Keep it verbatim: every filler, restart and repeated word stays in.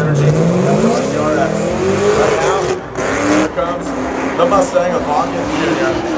energy. That's all you are at. Right now, here comes the Mustang of Hawkins Junior